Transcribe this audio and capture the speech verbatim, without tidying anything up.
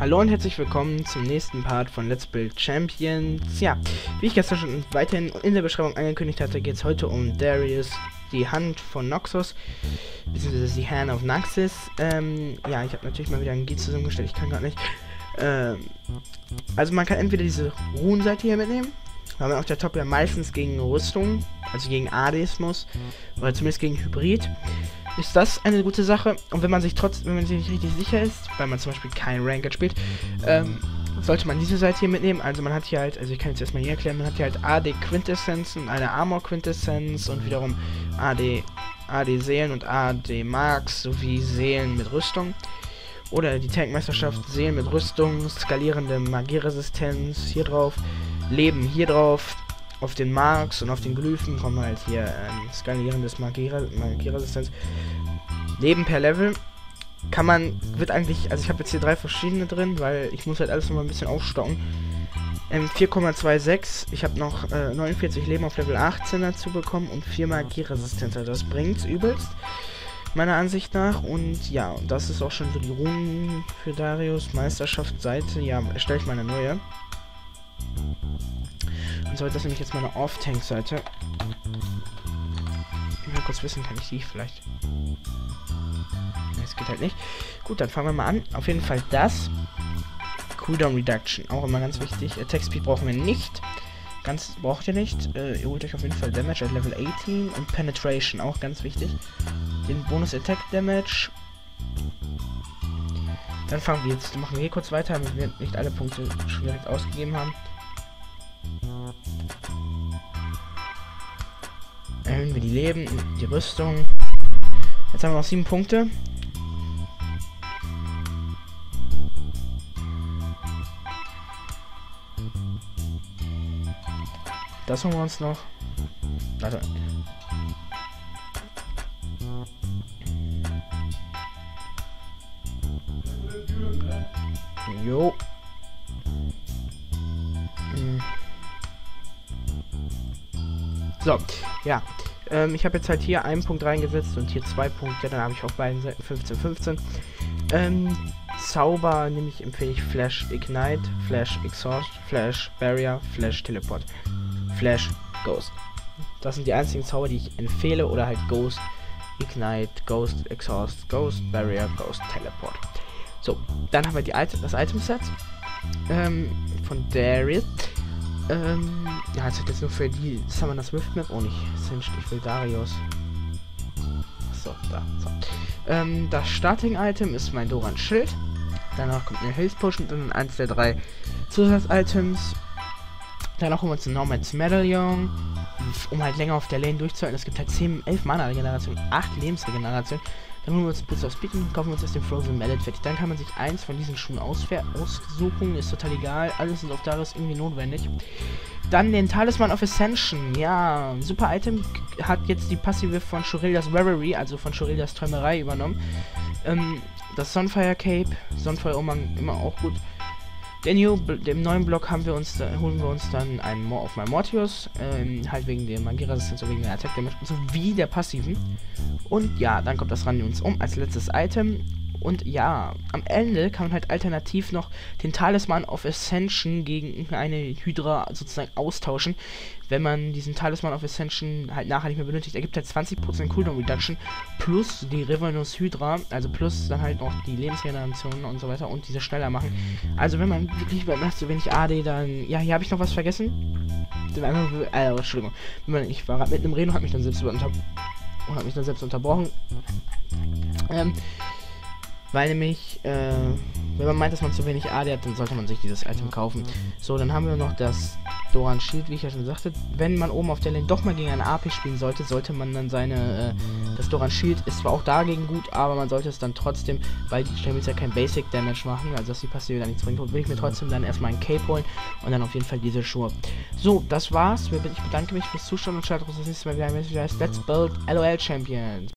Hallo und herzlich willkommen zum nächsten Part von Let's Build Champions. Ja, wie ich gestern schon weiterhin in der Beschreibung angekündigt hatte, geht es heute um Darius, die Hand von Noxus, beziehungsweise die Hand of Naxxis. Ähm, ja, ich habe natürlich mal wieder einen Guide zusammengestellt, ich kann gerade nicht. Ähm, also man kann entweder diese Runenseite hier mitnehmen, weil man auf der Top ja meistens gegen Rüstung, also gegen A Ds muss, oder zumindest gegen Hybrid. Ist das eine gute Sache. Und wenn man sich trotzdem, wenn man sich nicht richtig sicher ist, weil man zum Beispiel kein Ranked spielt, ähm, sollte man diese Seite hier mitnehmen. Also man hat hier halt, also ich kann jetzt erstmal hier erklären, man hat hier halt A D Quintessenz und eine Armor Quintessenz und wiederum A D, A D Seelen und A D Marks sowie Seelen mit Rüstung. Oder die Tankmeisterschaft, Seelen mit Rüstung, skalierende Magieresistenz hier drauf, Leben hier drauf. Auf den Marks und auf den Glyphen kommen halt hier ein skalierendes Magieresistenz. Leben per Level kann man, wird eigentlich, also ich habe jetzt hier drei verschiedene drin, weil ich muss halt alles nochmal ein bisschen aufstocken. Ähm, vier Komma sechsundzwanzig, ich habe noch äh, neunundvierzig Leben auf Level achtzehn dazu bekommen und vier Magieresistenz, also das bringt's übelst, meiner Ansicht nach. Und ja, und das ist auch schon so die Runen für Darius, Meisterschaftsseite. Ja, erstelle ich mal eine neue. Und so, das ist nämlich jetzt meine Off-Tank-Seite. Ich will kurz wissen, kann ich die vielleicht... Es geht halt nicht. Gut, dann fangen wir mal an. Auf jeden Fall das. Cooldown Reduction, auch immer ganz wichtig. Attack Speed brauchen wir nicht. Ganz braucht ihr nicht. Äh, ihr holt euch auf jeden Fall Damage at Level achtzehn und Penetration, auch ganz wichtig. Den Bonus Attack Damage. Dann fangen wir jetzt, machen wir hier kurz weiter, damit wir nicht alle Punkte schon direkt ausgegeben haben. Erhöhen wir die Leben, die Rüstung. Jetzt haben wir noch sieben Punkte. Das holen wir uns noch. Warte. Jo. Hm. So, ja. Ähm, ich habe jetzt halt hier einen Punkt reingesetzt und hier zwei Punkte. Dann habe ich auf beiden Seiten fünfzehn, fünfzehn. Ähm, Zauber nehme ich, empfehle ich Flash Ignite, Flash Exhaust, Flash Barrier, Flash Teleport, Flash Ghost. Das sind die einzigen Zauber, die ich empfehle. Oder halt Ghost, Ignite, Ghost, Exhaust, Ghost, Barrier, Ghost, Teleport. So, dann haben wir die Item, das Item-Set ähm, von Darius. Ähm, ja, es hat jetzt nur für die Summoner Swift Map. Oh, nicht Singed, ich will Darius. Achso, da. So. Ähm, das Starting-Item ist mein Doran Schild. Danach kommt eine Health Potion und dann eins der drei Zusatz-Items. Danach holen wir uns ein Nomads Medallion, um halt länger auf der Lane durchzuhalten. Es gibt halt zehn, elf Mana-Regeneration, acht Lebensregeneration. Dann holen wir uns Boots of Speed und kaufen wir uns jetzt den Frozen Mallet fertig. Dann kann man sich eins von diesen Schuhen aussuchen, ist total egal. Alles sind auf Darius irgendwie notwendig. Dann den Talisman of Ascension. Ja, super Item. Hat jetzt die Passive von Shurelya's Reverie, also von Shurelya's Träumerei übernommen. Ähm, das Sunfire Cape, Sunfire Umhang, immer auch gut. Den New, dem neuen Block haben wir uns, da, holen wir uns dann einen More of My Mortius, ähm, halt wegen der Magieresistenz und wegen der Attack Damage, sowie der Passiven. Und ja, dann kommt das Randions um als letztes Item. Und ja, am Ende kann man halt alternativ noch den Talisman of Ascension gegen eine Hydra sozusagen austauschen. Wenn man diesen Talisman of Ascension halt nachher nicht mehr benötigt, ergibt halt zwanzig Prozent Cooldown Reduction plus die Revenus Hydra, also plus dann halt noch die Lebensregeneration und so weiter und diese schneller machen. Also wenn man wirklich bei so wenig A D, dann... Ja, hier habe ich noch was vergessen. Äh, Entschuldigung. Wenn man, ich war gerade mitten im Reden und hat mich dann selbst unter und hat mich dann selbst unterbrochen. Ähm... Weil nämlich, äh, wenn man meint, dass man zu wenig A D hat, dann sollte man sich dieses Item kaufen. So, dann haben wir noch das Doran Shield, wie ich ja schon sagte. Wenn man oben auf der Lane doch mal gegen eine A P spielen sollte, sollte man dann seine, äh, das Doran Shield ist zwar auch dagegen gut, aber man sollte es dann trotzdem, weil die Stellen ja kein Basic Damage machen, also dass die Passive dann nichts bringt, will ich mir trotzdem dann erstmal einen Cape holen und dann auf jeden Fall diese Schuhe. So, das war's. Ich bedanke mich fürs Zuschauen und schaut das nächste Mal wieder. Let's Build LOL Champions.